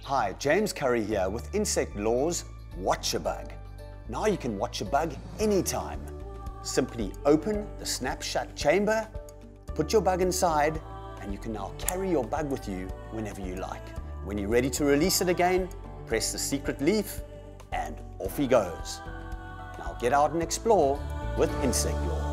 Hi, James Curry here with insectlore's Watch a Bug. Now you can watch a bug anytime. Simply open the snap shut chamber, put your bug inside, and you can now carry your bug with you whenever you like. When you're ready to release it again, press the secret leaf and off he goes. Now get out and explore with Insectlore.